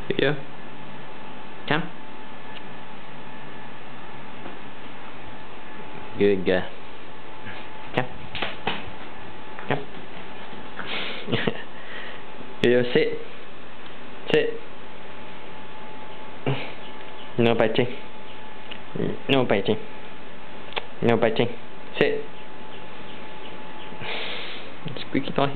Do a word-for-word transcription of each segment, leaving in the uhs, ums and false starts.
Yoyo, come. Good girl. Come. Come. Yoyo, sit. Sit. No biting. No biting. No biting. Sit. Squeaky toy.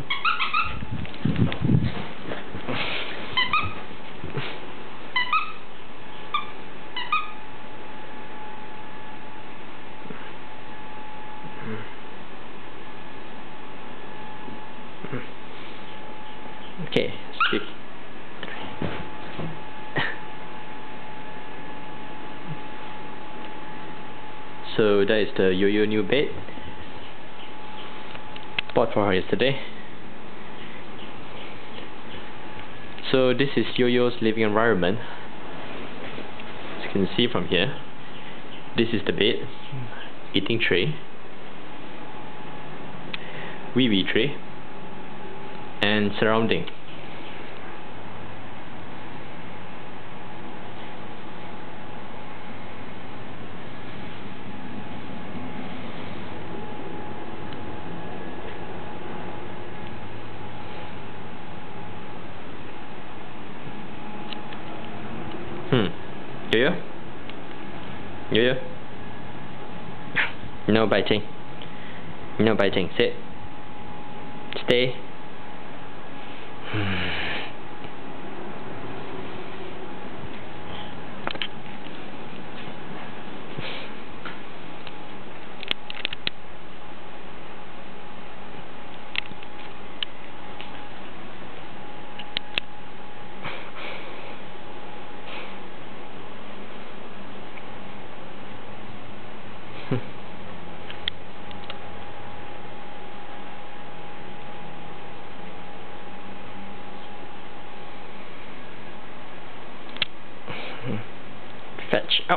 Okay, squeak. So that is the Yoyo new bed. Bought for her yesterday. So this is Yoyo's living environment. As you can see from here, this is the bed, eating tray, wee wee tray, and surrounding. Hmm. Yoyo? Yoyo? No biting. No biting. Sit. Stay. Fetch up.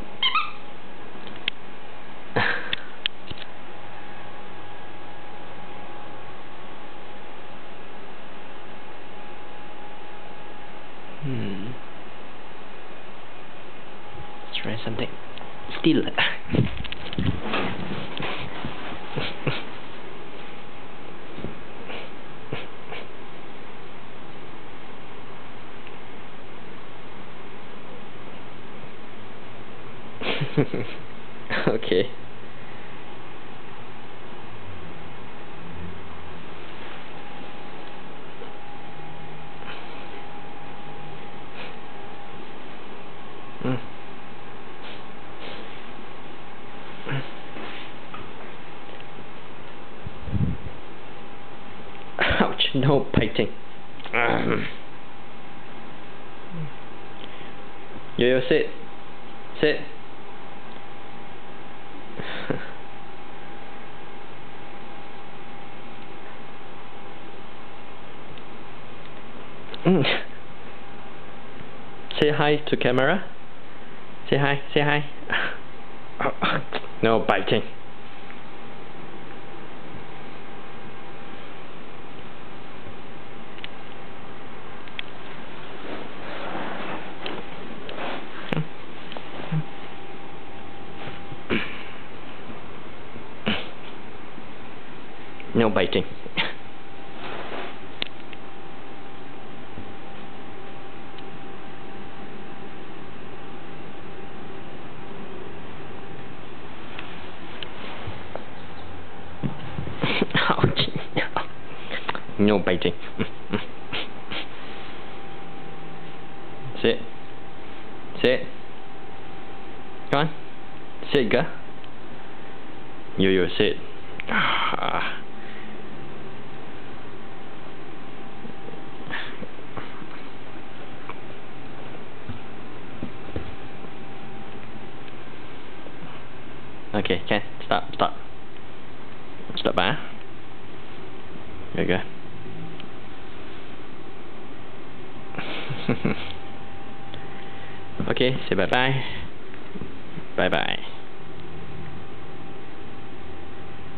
Hmm. Let's try something. Still. Okay. Mm. Ouch, no biting. Um. Yoyo, sit. Sit. Mm. Say hi to camera. Say hi, say hi. No biting. No biting. Ouch. No biting. Sit. Sit. Come on. Sit, girl. Yoyo, sit. Okay, okay, stop, stop. Stop, ah. There you go. Okay, say bye bye. Bye bye.